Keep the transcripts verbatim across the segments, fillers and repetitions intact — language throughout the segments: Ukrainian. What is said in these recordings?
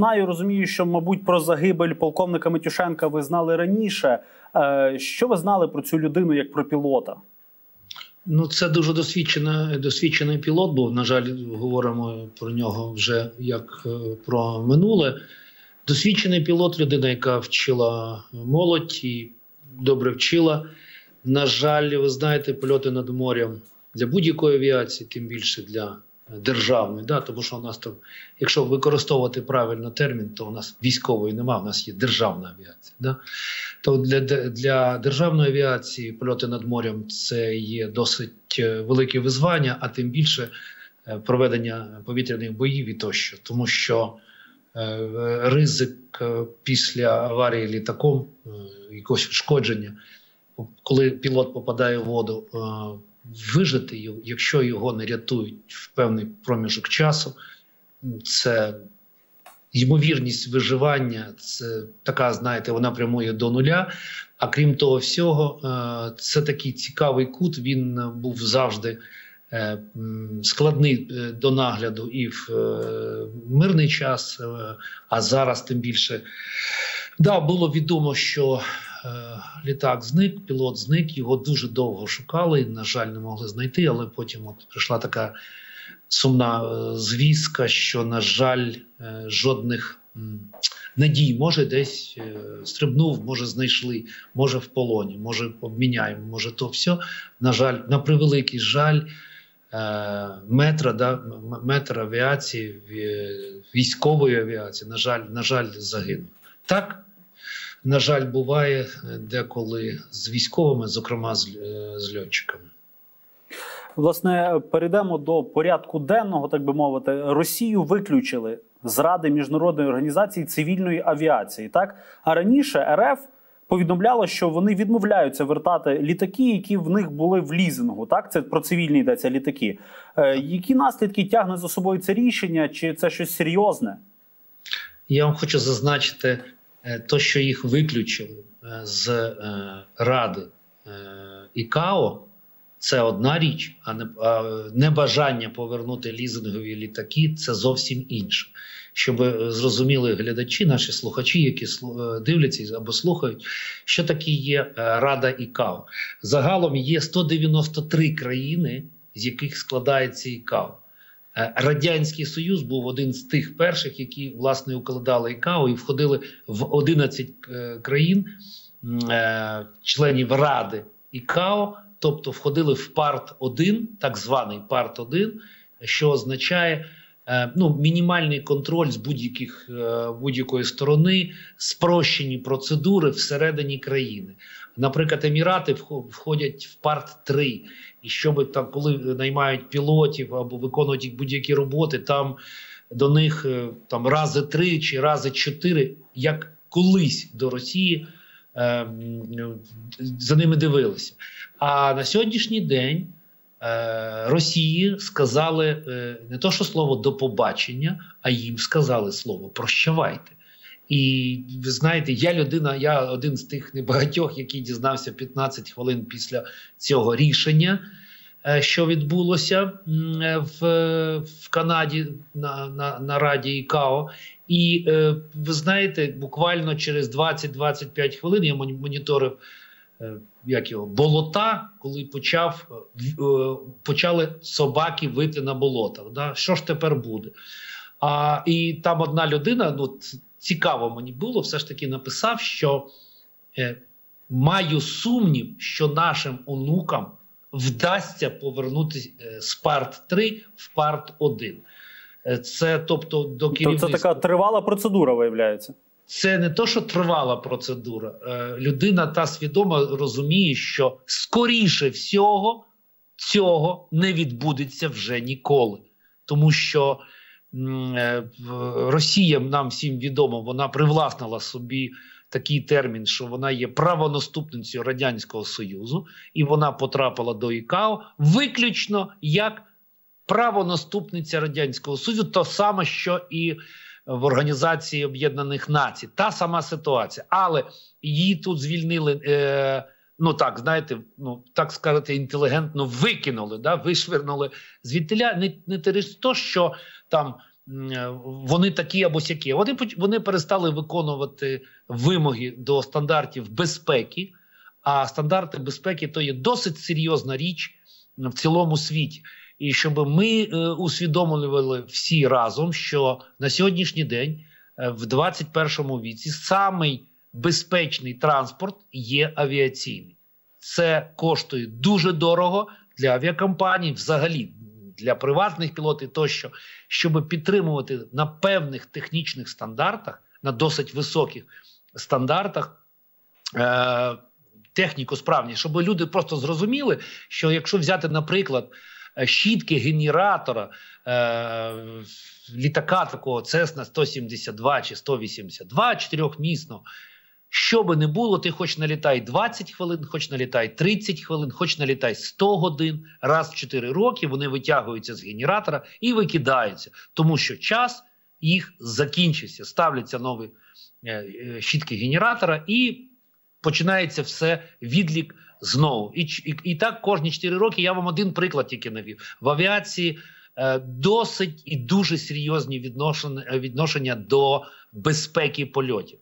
знаю, розумію, що, мабуть, про загибель полковника Матюшенка ви знали раніше. Що ви знали про цю людину як про пілота? Ну, це дуже досвідчений, досвідчений пілот був. На жаль, говоримо про нього вже як про минуле. Досвідчений пілот – людина, яка вчила молодь і добре вчила. На жаль, ви знаєте, польоти над морем для будь-якої авіації, тим більше для державної, да? Тому що у нас там, якщо використовувати правильно термін, то у нас військової немає, у нас є державна авіація. Да? То для, для державної авіації польоти над морем – це є досить велике визвання, а тим більше проведення повітряних боїв і тощо. Тому що е, ризик після аварії літаком, е, якогось ушкодження, коли пілот попадає в воду, е, вижити, якщо його не рятують в певний проміжок часу, це ймовірність виживання, це така, знаєте, вона прямує до нуля. А крім того всього, це такий цікавий кут, він був завжди складний до нагляду і в мирний час, а зараз тим більше. Да, було відомо, що літак зник, пілот зник, його дуже довго шукали, на жаль, не могли знайти, але потім от прийшла така сумна звістка, що, на жаль, жодних надій, може десь стрибнув, може знайшли, може в полоні, може обміняємо, може то все. На жаль, на превеликий жаль, метра, да, метр авіації, військової авіації, на жаль, на жаль, загинув. Так, на жаль, буває деколи з військовими, зокрема з, з льотчиками. Власне, перейдемо до порядку денного, так би мовити. Росію виключили з Ради Міжнародної організації цивільної авіації, так? А раніше РФ повідомляло, що вони відмовляються вертати літаки, які в них були в лізингу, так? Це про цивільні йдеться літаки. Е, які наслідки тягне за собою це рішення? Чи це щось серйозне? Я вам хочу зазначити, то, що їх виключили з е, Ради е, ІКАО, це одна річ, а не, а небажання повернути лізингові літаки – це зовсім інше. Щоб зрозуміли глядачі, наші слухачі, які дивляться або слухають, що таке є Рада ІКАО. Загалом є сто дев'яносто три країни, з яких складається ІКАО. Радянський Союз був один з тих перших, які, власне, укладали ІКАО і входили в одинадцять країн, членів Ради ІКАО, тобто входили в парт один, так званий парт один, що означає ну, мінімальний контроль з будь-яких, будь-якої сторони, спрощені процедури всередині країни. Наприклад, Емірати входять в парт три. І щоб там, коли наймають пілотів або виконують їх будь-які роботи, там до них там рази три чи рази чотири, як колись до Росії, е, за ними дивилися. А на сьогоднішній день е, Росії сказали е, не то, що слово «до побачення», а їм сказали слово «прощавайте». І ви знаєте, я людина, я один з тих небагатьох, який дізнався п'ятнадцять хвилин після цього рішення, що відбулося в, в Канаді на, на, на Раді ІКАО. І ви знаєте, буквально через двадцять-двадцять п'ять хвилин я моніторив як його, болота, коли почав, почали собаки вити на болотах. Да? Що ж тепер буде? А, і там одна людина, ну, цікаво мені було, все ж таки написав, що е, маю сумнів, що нашим онукам вдасться повернутися е, з парт три в парт один. Е, це, тобто, до керівництва. Тобто це така тривала процедура, виявляється? Це не то, що тривала процедура. Е, людина та свідомо розуміє, що скоріше всього цього не відбудеться вже ніколи. Тому що Росія, нам всім відомо, вона привласнила собі такий термін, що вона є правонаступницею Радянського Союзу, і вона потрапила до ІКАО виключно як правонаступниця Радянського Союзу, то саме, що і в Організації Об'єднаних Націй. Та сама ситуація. Але її тут звільнили, е, ну так, знаєте, ну так сказати, інтелігентно викинули, да, вишвернули звідтиля, не, не через те, що там вони такі або сякі. Вони, вони перестали виконувати вимоги до стандартів безпеки, а стандарти безпеки – то є досить серйозна річ в цілому світі. І щоб ми е, усвідомлювали всі разом, що на сьогоднішній день е, в двадцять першому віці самий безпечний транспорт є авіаційний. Це коштує дуже дорого для авіакомпаній, взагалі для приватних пілотів тощо, щоб підтримувати на певних технічних стандартах, на досить високих стандартах е, техніку справність, щоб люди просто зрозуміли, що якщо взяти, наприклад, щітки генератора е, літака такого Cessna сто сімдесят два чи сто вісімдесят два, чотирьохмісного, що би не було, ти хоч налітай двадцять хвилин, хоч налітай тридцять хвилин, хоч налітай сто годин, раз в чотири роки вони витягуються з генератора і викидаються, тому що час їх закінчився, ставляться нові е, щітки генератора і починається все відлік знову. І, і, і так кожні чотири роки. Я вам один приклад тільки навів. В авіації е, досить і дуже серйозні відношення, відношення до безпеки польотів.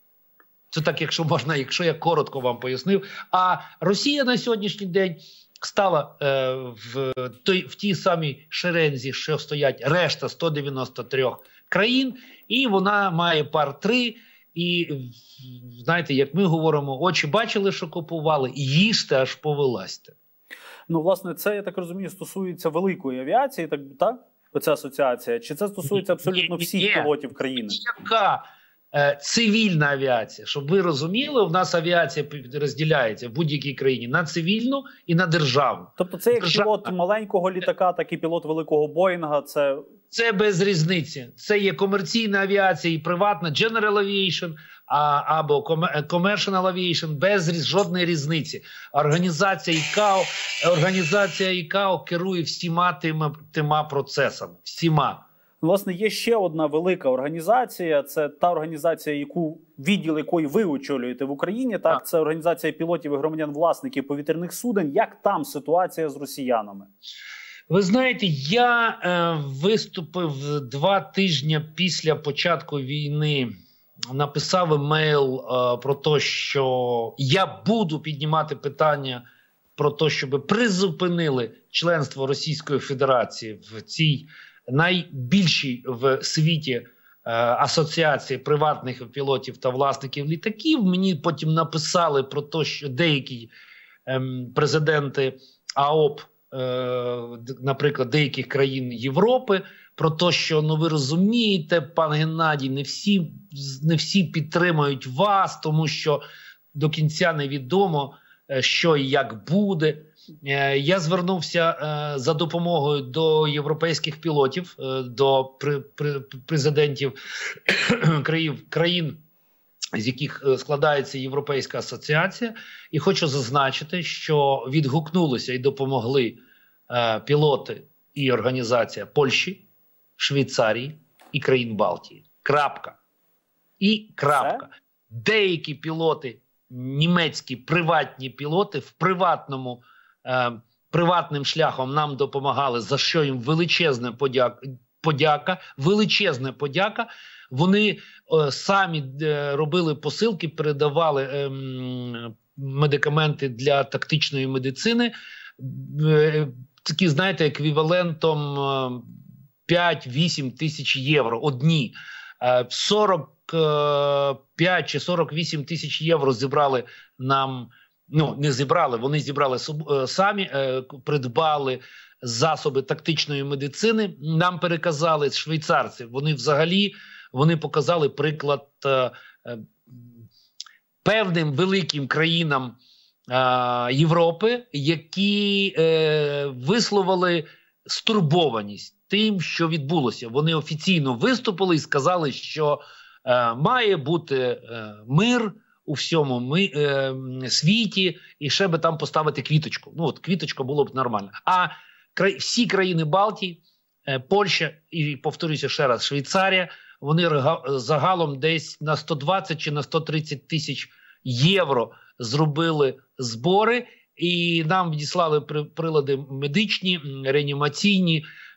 Це так, якщо можна, якщо я коротко вам пояснив. А Росія на сьогоднішній день стала е, в, той, в тій самій шерензі, що стоять решта сто дев'яносто три країн, і вона має пар три. І, знаєте, як ми говоримо, очі бачили, що купували, їжте, аж повилазьте. Ну, власне, це, я так розумію, стосується великої авіації, так? так? Оця асоціація? Чи це стосується абсолютно всіх є, пілотів країни? Яка е, цивільна авіація? Щоб ви розуміли, у нас авіація розділяється в будь-якій країні на цивільну і на державну. Тобто це як Держав... пілот маленького літака, так і пілот великого Боїнга, це... Це без різниці. Це є комерційна авіація і приватна, General Aviation, а, або Commercial Aviation, без жодної різниці. Організація ІКАО, організація ІКАО керує всіма тими, тима процесами. Всіма. Власне, є ще одна велика організація, це та організація, яку відділ якої ви очолюєте в Україні, так, так. Це організація пілотів і громадян-власників повітряних суден. Як там ситуація з росіянами? Ви знаєте, я е, виступив два тижні після початку війни, написав емейл е, про те, що я буду піднімати питання про те, щоб призупинили членство Російської Федерації в цій найбільшій в світі е, асоціації приватних пілотів та власників літаків. Мені потім написали про те, що деякі е, президенти АОП, наприклад, деяких країн Європи, про те, що, ну ви розумієте, пан Геннадій, не всі, не всі підтримують вас, тому що до кінця невідомо, що і як буде. Я звернувся за допомогою до європейських пілотів, до президентів країн, з яких складається Європейська асоціація, і хочу зазначити, що відгукнулися і допомогли е, пілоти і організація Польщі, Швейцарії і країн Балтії. Крапка. І крапка. Все? Деякі пілоти, німецькі приватні пілоти в приватному, е, приватним шляхом нам допомагали, за що їм величезна подяка, подяка величезна подяка. Вони е, самі е, робили посилки, передавали е, медикаменти для тактичної медицини, е, такі, знаєте, еквівалентом е, п'ять-вісім тисяч євро одні. Е, сорок п'ять чи сорок вісім тисяч євро зібрали нам, ну не зібрали, вони зібрали е, самі, е, придбали засоби тактичної медицини, нам переказали швейцарці. Вони взагалі Вони показали приклад е, е, певним великим країнам е, Європи, які е, висловили стурбованість тим, що відбулося. Вони офіційно виступили і сказали, що е, має бути е, мир у всьому ми, е, світі, і ще би там поставити квіточку. Ну от квіточка було б нормально. А кра... всі країни Балтії, е, Польща і, повторюся ще раз, Швейцарія, вони загалом десь на сто двадцять чи на сто тридцять тисяч євро зробили збори, і нам відіслали прилади медичні, реанімаційні,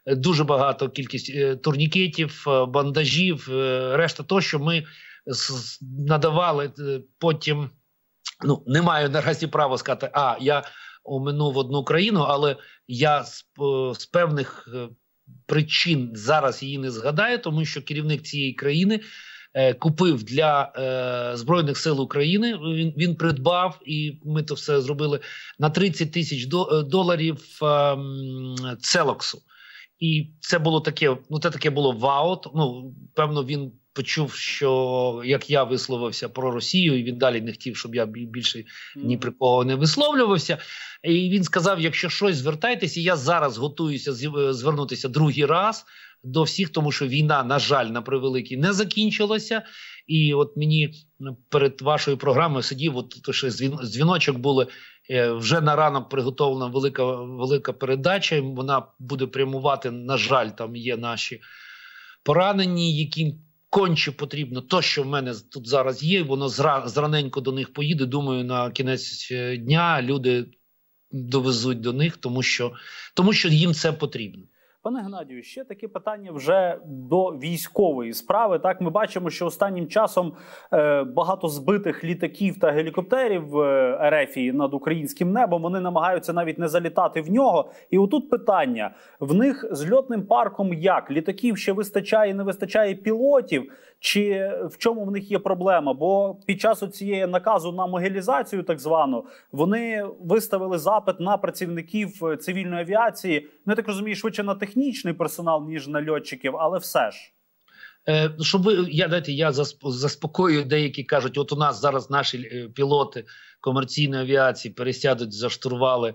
дуже багато кількість турнікетів, бандажів, решта того, що ми надавали потім. Ну, не маю наразі права сказати, а, я оминув одну країну, але я з, з певних причин зараз її не згадаю, тому що керівник цієї країни е, купив для е, Збройних сил України, він, він придбав, і ми то все зробили, на тридцять тисяч до, доларів е, целоксу. І це було таке, ну це таке було вау, ну, певно він почув, що як я висловився про Росію, і він далі не хотів, щоб я більше ні при кого не висловлювався. І він сказав, якщо щось, звертайтеся, я зараз готуюся звернутися другий раз до всіх, тому що війна, на жаль, на превеликий, не закінчилася. І от мені перед вашою програмою сидів, от то, що дзвіночок були, вже на ранок приготовлена велика, велика передача, вона буде прямувати, на жаль, там є наші поранені, яким конче потрібно то, що в мене тут зараз є, воно зра, зраненько до них поїде. Думаю, на кінець дня люди довезуть до них, тому що, тому що їм це потрібно. Пане Геннадію, ще таке питання вже до військової справи. Так, ми бачимо, що останнім часом е, багато збитих літаків та гелікоптерів в Ерефії над українським небом, вони намагаються навіть не залітати в нього. І отут питання. В них з льотним парком як? Літаків ще вистачає, не вистачає пілотів? Чи в чому в них є проблема? Бо під час цієї наказу на мобілізацію, так звану, вони виставили запит на працівників цивільної авіації. Ну, я так розумію, швидше на технічний персонал, ніж на льотчиків, але все ж. Е, щоб ви, я, дайте, я заспокоюю, деякі кажуть, от у нас зараз наші пілоти комерційної авіації пересядуть за штурвали е,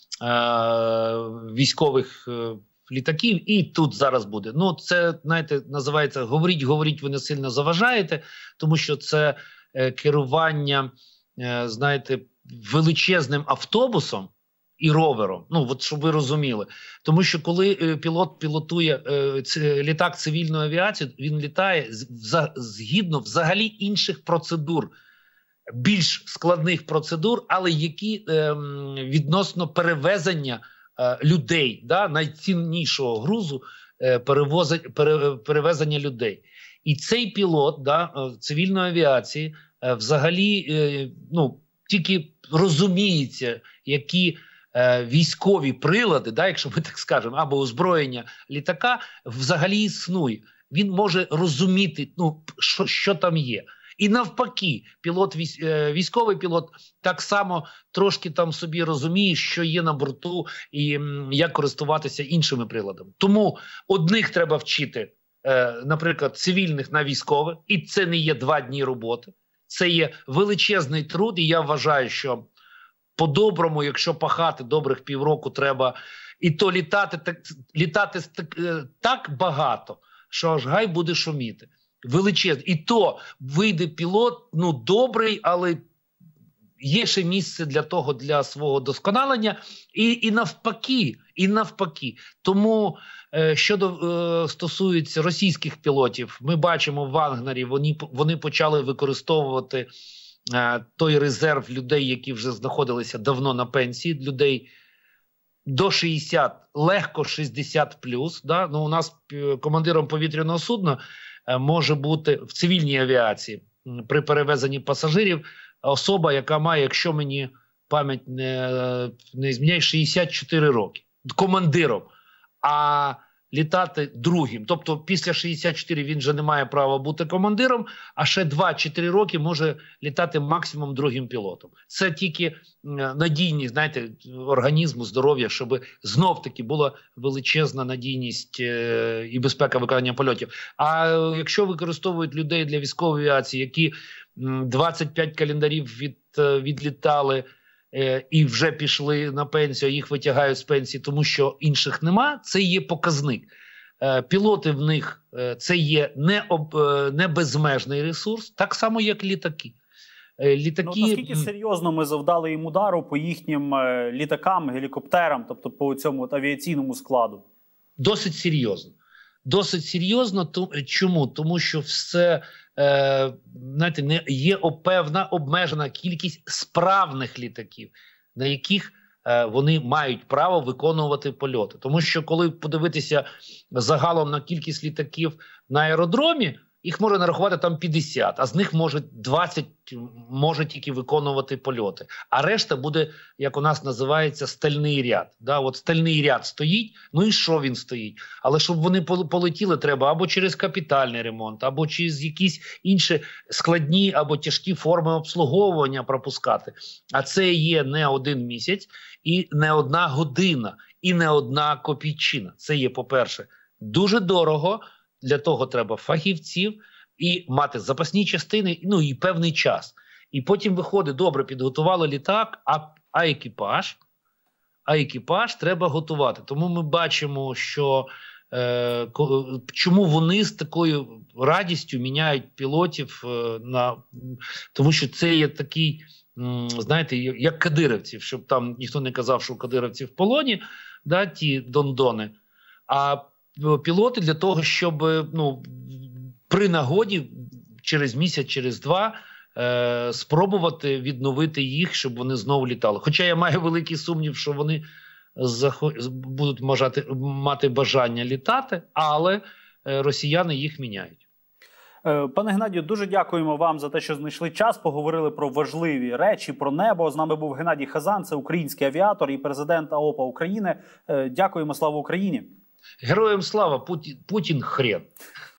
військових е, літаків, і тут зараз буде. Ну, це, знаєте, називається «говоріть, говоріть, ви не сильно заважаєте», тому що це е, керування, е, знаєте, величезним автобусом і ровером. Ну, от щоб ви розуміли. Тому що коли е, пілот пілотує е, ц, літак цивільної авіації, він літає з, згідно взагалі інших процедур, більш складних процедур, але які е, відносно перевезення людей, да, найціннішого грузу, перевозить, пере, перевезення людей. І цей пілот, да, цивільної авіації взагалі ну, тільки розуміється, які військові прилади, да, якщо ми так скажемо, або озброєння літака взагалі існує. Він може розуміти, ну, що, що там є. І навпаки, пілот, військовий пілот так само трошки там собі розуміє, що є на борту і як користуватися іншими приладами. Тому одних треба вчити, наприклад, цивільних на військових, і це не є два дні роботи. Це є величезний труд, і я вважаю, що по-доброму, якщо пахати добрих півроку, треба і то літати так, літати так, так багато, що аж гай буде шуміти. Величезний. І то вийде пілот, ну, добрий, але є ще місце для того, для свого досконалення. І, і навпаки, і навпаки. Тому, е, щодо е, стосується російських пілотів, ми бачимо в Вагнері, вони, вони почали використовувати е, той резерв людей, які вже знаходилися давно на пенсії, людей до шістдесят, легко шістдесят плюс. Да? Ну, у нас командиром повітряного судна може бути в цивільній авіації при перевезенні пасажирів особа, яка має, якщо мені пам'ять не, не зміняє, шістдесят чотири роки. Командиром. А літати другим. Тобто після шістдесят чотири він вже не має права бути командиром, а ще два-чотири роки може літати максимум другим пілотом. Це тільки надійність, знаєте, організму, здоров'я, щоб знов-таки була величезна надійність е і безпека виконання польотів. А якщо використовують людей для військової авіації, які двадцять п'ять календарів від, відлітали е і вже пішли на пенсію, їх витягають з пенсії, тому що інших нема, це є показник. Е пілоти в них е це є не, об, е не безмежний ресурс, так само як літаки. Літаки... Ну, наскільки серйозно ми завдали їм удару по їхнім е, літакам, гелікоптерам, тобто по цьому от, авіаційному складу? Досить серйозно. Досить серйозно. То, чому? Тому що все, е, знаєте, не, є певна обмежена кількість справних літаків, на яких вони мають право виконувати польоти. Тому що коли подивитися загалом на кількість літаків на аеродромі, їх може нарахувати там п'ятдесят, а з них може двадцять може тільки виконувати польоти. А решта буде, як у нас називається, стальний ряд. Да, от стальний ряд стоїть, ну і що він стоїть? Але щоб вони полетіли, треба або через капітальний ремонт, або через якісь інші складні або тяжкі форми обслуговування пропускати. А це є не один місяць, і не одна година, і не одна копійчина. Це є, по-перше, дуже дорого. Для того треба фахівців і мати запасні частини, ну і певний час. І потім виходить, добре, підготували літак, а, а екіпаж? А екіпаж треба готувати. Тому ми бачимо, що е, чому вони з такою радістю міняють пілотів, е, на, тому що це є такий, м, знаєте, як кадирівців, щоб там ніхто не казав, що кадирівці в полоні, да, ті дондони, а пілоти для того, щоб, ну, при нагоді через місяць, через два е, спробувати відновити їх, щоб вони знову літали. Хоча я маю великий сумнів, що вони захо... будуть мажати, мати бажання літати, але е, росіяни їх міняють. Пане Геннадію, дуже дякуємо вам за те, що знайшли час, поговорили про важливі речі, про небо. З нами був Геннадій Хазан, це український авіатор і президент АОПА України. Дякуємо, слава Україні! Героям слава, Путін, Путін хрен.